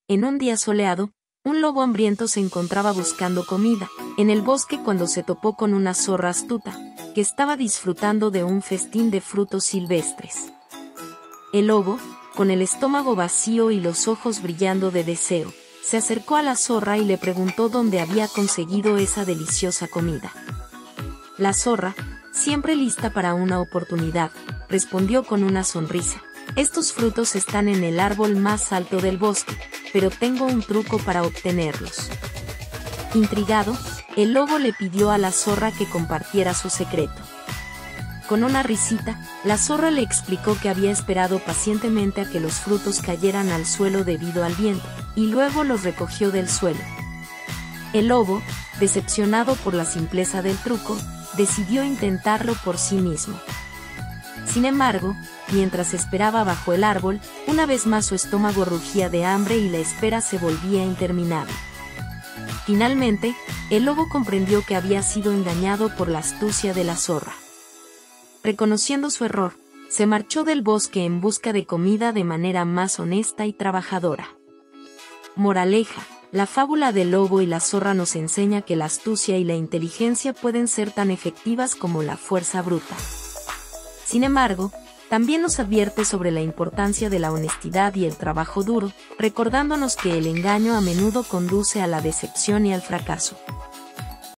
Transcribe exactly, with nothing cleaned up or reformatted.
En un día soleado, un lobo hambriento se encontraba buscando comida en el bosque cuando se topó con una zorra astuta, que estaba disfrutando de un festín de frutos silvestres. El lobo, con el estómago vacío y los ojos brillando de deseo, se acercó a la zorra y le preguntó dónde había conseguido esa deliciosa comida. La zorra, siempre lista para una oportunidad, respondió con una sonrisa: estos frutos están en el árbol más alto del bosque, pero tengo un truco para obtenerlos. Intrigado, el lobo le pidió a la zorra que compartiera su secreto. Con una risita, la zorra le explicó que había esperado pacientemente a que los frutos cayeran al suelo debido al viento, y luego los recogió del suelo. El lobo, decepcionado por la simpleza del truco, decidió intentarlo por sí mismo. Sin embargo, mientras esperaba bajo el árbol, una vez más su estómago rugía de hambre y la espera se volvía interminable. Finalmente, el lobo comprendió que había sido engañado por la astucia de la zorra. Reconociendo su error, se marchó del bosque en busca de comida de manera más honesta y trabajadora. Moraleja: la fábula del lobo y la zorra nos enseña que la astucia y la inteligencia pueden ser tan efectivas como la fuerza bruta. Sin embargo, también nos advierte sobre la importancia de la honestidad y el trabajo duro, recordándonos que el engaño a menudo conduce a la decepción y al fracaso.